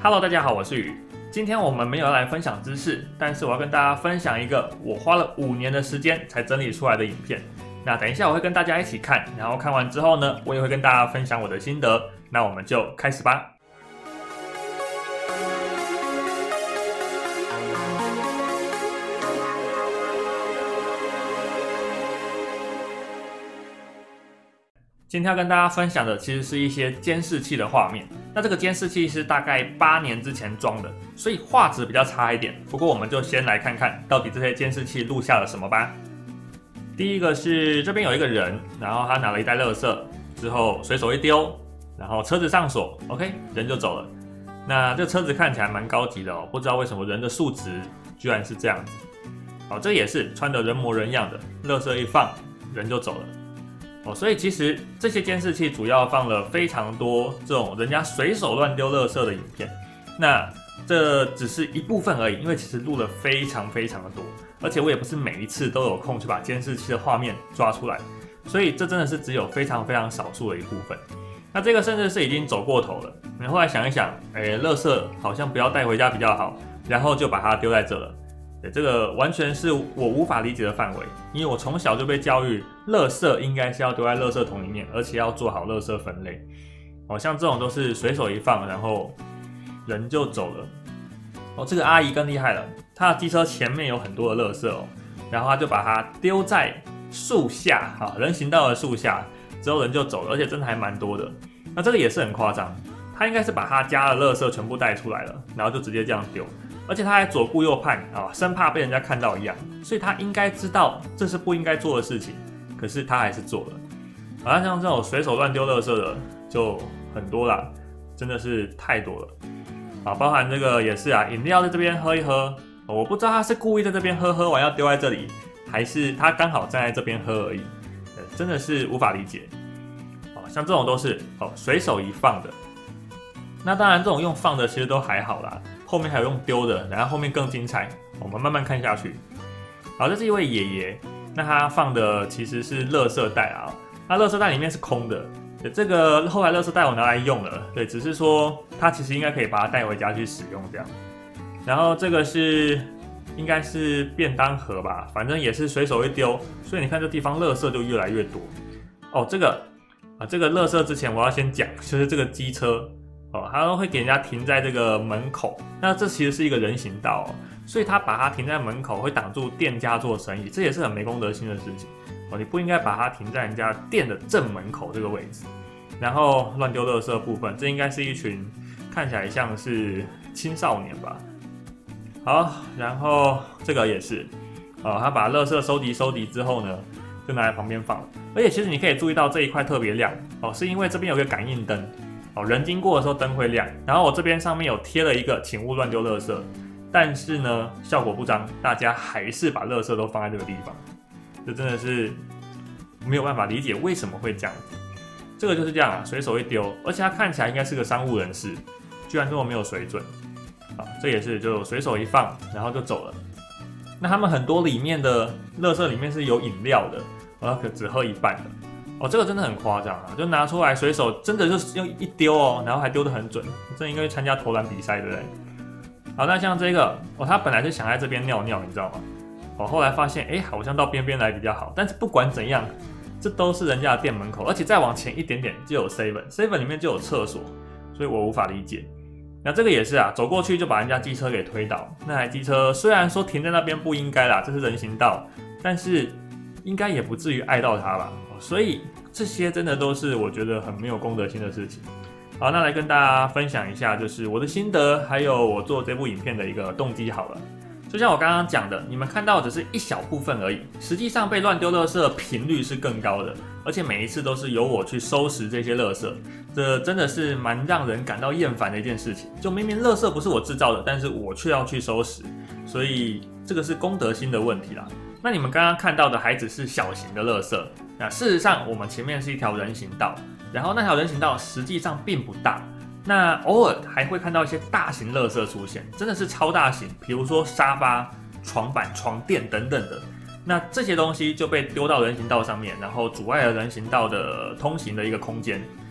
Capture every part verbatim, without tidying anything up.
Hello， 大家好，我是宇。今天我们没有来分享知识，但是我要跟大家分享一个我花了五年的时间才整理出来的影片。那等一下我会跟大家一起看，然后看完之后呢，我也会跟大家分享我的心得。那我们就开始吧。今天要跟大家分享的其实是一些监视器的画面。那这个监视器是大概八年之前装的，所以画质比较差一点。不过我们就先来看看到底这些监视器录下了什么吧。第一个是这边有一个人，然后他拿了一袋垃圾，之后随手一丢，然后车子上锁 ，OK， 人就走了。那这车子看起来蛮高级的哦，不知道为什么人的素质居然是这样子。好，这也是穿得人模人样的，垃圾一放，人就走了。哦，所以其实这些监视器主要放了非常多这种人家随手乱丢垃圾的影片，那这只是一部分而已，因为其实录了非常非常的多，而且我也不是每一次都有空去把监视器的画面抓出来，所以这真的是只有非常非常少数的一部分。那这个甚至是已经走过头了，你后来想一想，哎，垃圾好像不要带回家比较好，然后就把它丢在这了。对，这个完全是我无法理解的范围，因为我从小就被教育，垃圾应该是要丢在垃圾桶里面，而且要做好垃圾分类。哦，像这种都是随手一放，然后人就走了。哦，这个阿姨更厉害了，她的机车前面有很多的垃圾哦，然后她就把它丢在树下，哈，人行道的树下，之后人就走了，而且真的还蛮多的。那这个也是很夸张，她应该是把她家的垃圾全部带出来了，然后就直接这样丢。而且他还左顾右盼啊，生怕被人家看到一样，所以他应该知道这是不应该做的事情，可是他还是做了。好像这种随手乱丢垃圾的就很多啦，真的是太多了啊！包含这个也是啊，饮料在这边喝一喝，我不知道他是故意在这边喝，喝完要丢在这里，还是他刚好站在这边喝而已，真的是无法理解。啊，像这种都是哦随手一放的，那当然这种用放的其实都还好啦。后面还有用丢的，然后后面更精彩，我们慢慢看下去。好，这是一位爷爷，那他放的其实是垃圾袋啊，那垃圾袋里面是空的，这个后来垃圾袋我拿来用了，对，只是说他其实应该可以把它带回家去使用这样。然后这个是应该是便当盒吧，反正也是随手一丢，所以你看这地方垃圾就越来越多。哦，这个啊，这个垃圾之前我要先讲，就是这个机车。哦，他都会给人家停在这个门口，那这其实是一个人行道哦，所以他把它停在门口会挡住店家做生意，这也是很没公德心的事情哦。你不应该把它停在人家店的正门口这个位置，然后乱丢垃圾的部分，这应该是一群看起来像是青少年吧。好，然后这个也是哦，他把垃圾收集收集之后呢，就拿在旁边放了，而且其实你可以注意到这一块特别亮哦，是因为这边有个感应灯。哦，人经过的时候灯会亮，然后我这边上面有贴了一个请勿乱丢垃圾，但是呢效果不彰，大家还是把垃圾都放在这个地方，这真的是没有办法理解为什么会这样子。这个就是这样啊，随手一丢，而且他看起来应该是个商务人士，居然这么没有水准啊！这也是就随手一放，然后就走了。那他们很多里面的垃圾里面是有饮料的，我可只喝一半的。哦，这个真的很夸张啊！就拿出来随手，真的就是用一丢哦，然后还丢得很准，这应该参加投篮比赛，对不对？好，那像这个，哦，他本来是想在这边尿尿，你知道吗？哦，后来发现，哎，好像到边边来比较好。但是不管怎样，这都是人家的店门口，而且再往前一点点就有 seven，seven 里面就有厕所，所以我无法理解。那这个也是啊，走过去就把人家机车给推倒。那台机车虽然说停在那边不应该啦，这是人行道，但是应该也不至于碍到他吧。所以这些真的都是我觉得很没有公德心的事情。好，那来跟大家分享一下，就是我的心得，还有我做这部影片的一个动机好了。就像我刚刚讲的，你们看到只是一小部分而已，实际上被乱丢垃圾的频率是更高的，而且每一次都是由我去收拾这些垃圾，这真的是蛮让人感到厌烦的一件事情。就明明垃圾不是我制造的，但是我却要去收拾，所以这个是公德心的问题啦。那你们刚刚看到的还只是小型的垃圾，那事实上我们前面是一条人行道，然后那条人行道实际上并不大，那偶尔还会看到一些大型垃圾出现，真的是超大型，比如说沙发、床板、床垫等等的，那这些东西就被丢到人行道上面，然后阻碍了人行道的通行的一个空间。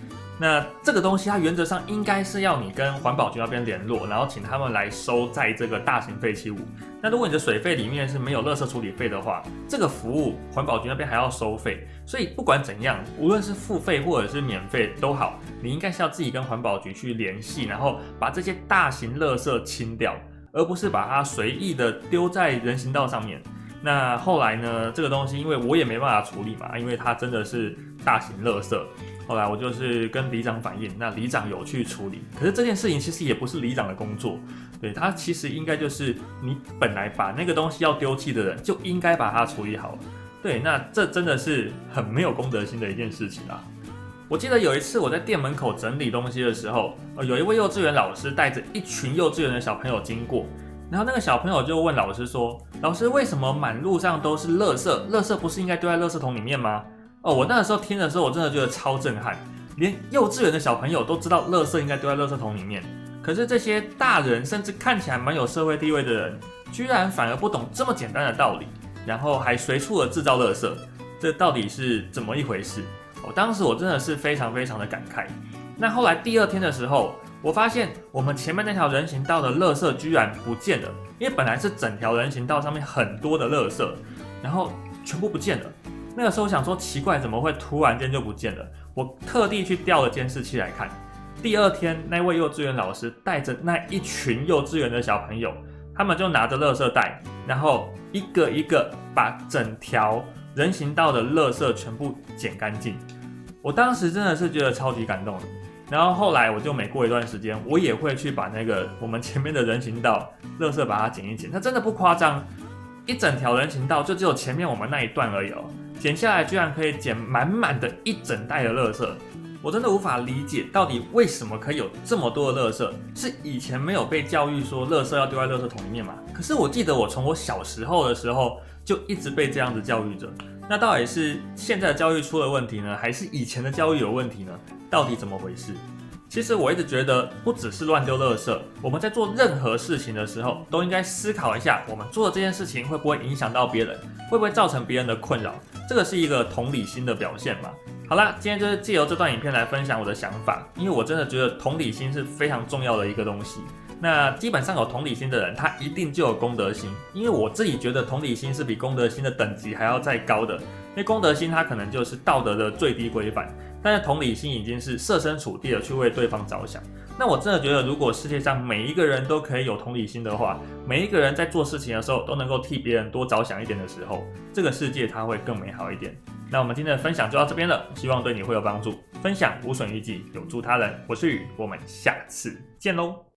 那这个东西它原则上应该是要你跟环保局那边联络，然后请他们来收在这个大型废弃物。那如果你的水费里面是没有垃圾处理费的话，这个服务环保局那边还要收费。所以不管怎样，无论是付费或者是免费都好，你应该是要自己跟环保局去联系，然后把这些大型垃圾清掉，而不是把它随意的丢在人行道上面。那后来呢，这个东西因为我也没办法处理嘛，因为它真的是大型垃圾。后来我就是跟里长反映，那里长有去处理。可是这件事情其实也不是里长的工作，对，他其实应该就是你本来把那个东西要丢弃的人就应该把它处理好。对，那这真的是很没有公德心的一件事情啊。我记得有一次我在店门口整理东西的时候，有一位幼稚园老师带着一群幼稚园的小朋友经过，然后那个小朋友就问老师说：“老师，为什么满路上都是垃圾？垃圾不是应该丢在垃圾桶里面吗？”哦，我那个时候听的时候，我真的觉得超震撼，连幼稚园的小朋友都知道垃圾应该丢在垃圾桶里面，可是这些大人甚至看起来蛮有社会地位的人，居然反而不懂这么简单的道理，然后还随处的制造垃圾，这到底是怎么一回事？哦，当时我真的是非常非常的感慨。那后来第二天的时候，我发现我们前面那条人行道的垃圾居然不见了，因为本来是整条人行道上面很多的垃圾，然后全部不见了。那个时候我想说奇怪，怎么会突然间就不见了？我特地去调了监视器来看。第二天，那位幼稚园老师带着那一群幼稚园的小朋友，他们就拿着垃圾袋，然后一个一个把整条人行道的垃圾全部捡干净。我当时真的是觉得超级感动的。然后后来我就每过一段时间，我也会去把那个我们前面的人行道垃圾把它捡一捡。它真的不夸张，一整条人行道就只有前面我们那一段而已哦。捡下来居然可以捡满满的一整袋的垃圾，我真的无法理解到底为什么可以有这么多的垃圾，是以前没有被教育说垃圾要丢在垃圾桶里面吗？可是我记得我从我小时候的时候就一直被这样子教育着，那到底是现在的教育出了问题呢，还是以前的教育有问题呢？到底怎么回事？其实我一直觉得，不只是乱丢垃圾，我们在做任何事情的时候，都应该思考一下，我们做的这件事情会不会影响到别人，会不会造成别人的困扰。这个是一个同理心的表现嘛。好啦，今天就是借由这段影片来分享我的想法，因为我真的觉得同理心是非常重要的一个东西。那基本上有同理心的人，他一定就有公德心，因为我自己觉得同理心是比公德心的等级还要再高的，因为公德心它可能就是道德的最低规范，但是同理心已经是设身处地的去为对方着想。那我真的觉得，如果世界上每一个人都可以有同理心的话，每一个人在做事情的时候都能够替别人多着想一点的时候，这个世界它会更美好一点。那我们今天的分享就到这边了，希望对你会有帮助。分享无损于己，有助他人。我是宇，我们下次见喽。